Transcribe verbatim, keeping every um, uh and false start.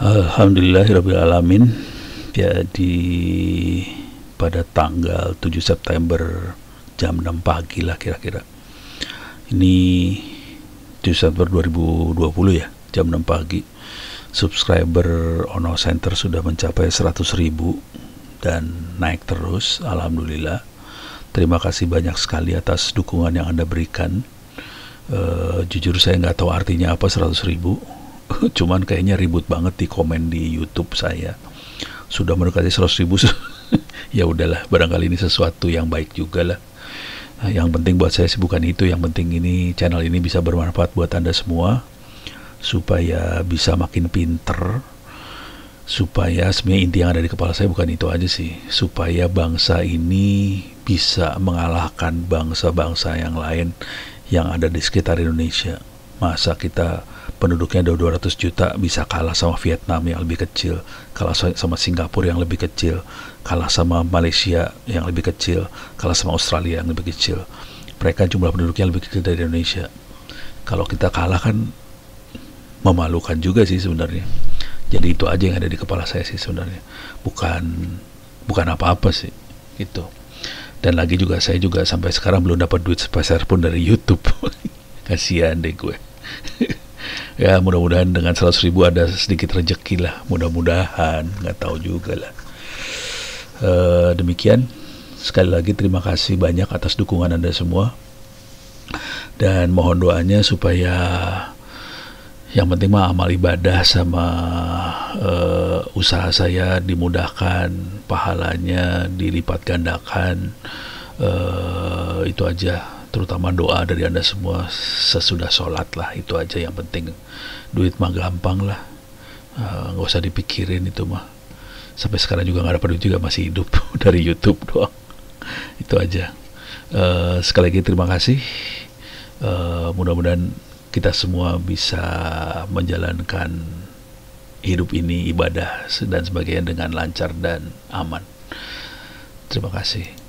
Alhamdulillahirabbil alamin. Jadi pada tanggal tujuh September jam enam pagi lah kira-kira. Ini tujuh September dua ribu dua puluh ya, jam enam pagi. Subscriber Ono Center sudah mencapai seratus ribu dan naik terus, alhamdulillah. Terima kasih banyak sekali atas dukungan yang Anda berikan. Uh, jujur saya nggak tahu artinya apa seratus ribu. Cuman kayaknya ribut banget di komen di YouTube saya. Sudah mendekati seratus ribu. Ya udahlah, barangkali ini sesuatu yang baik juga lah. Nah, yang penting buat saya sih bukan itu. Yang penting ini channel ini bisa bermanfaat buat Anda semua, supaya bisa makin pinter, supaya sebenarnya inti yang ada di kepala saya bukan itu aja sih, supaya bangsa ini bisa mengalahkan bangsa-bangsa yang lain yang ada di sekitar Indonesia. Masa kita penduduknya ada dua ratus juta bisa kalah sama Vietnam yang lebih kecil, kalah sama Singapura yang lebih kecil, kalah sama Malaysia yang lebih kecil, kalah sama Australia yang lebih kecil. Mereka jumlah penduduknya lebih kecil dari Indonesia. Kalau kita kalah kan memalukan juga sih sebenarnya. Jadi itu aja yang ada di kepala saya sih sebenarnya. Bukan bukan apa-apa sih itu. Dan lagi juga saya juga sampai sekarang belum dapat duit sepeser pun dari YouTube. Kasihan deh gue. Ya mudah-mudahan dengan seratus ribu ada sedikit rezeki lah, mudah-mudahan, nggak tahu juga lah. E, demikian, sekali lagi terima kasih banyak atas dukungan Anda semua, dan mohon doanya supaya yang penting mah amal ibadah sama e, usaha saya dimudahkan, pahalanya dilipat gandakan, e, itu aja. Terutama doa dari Anda semua sesudah sholat lah, itu aja yang penting. Duit mah gampang lah, uh, nggak usah dipikirin itu mah. Sampai sekarang juga nggak dapat duit juga, masih hidup dari YouTube doang. Itu aja. Uh, sekali lagi terima kasih. Uh, mudah-mudahan kita semua bisa menjalankan hidup ini, ibadah dan sebagainya dengan lancar dan aman. Terima kasih.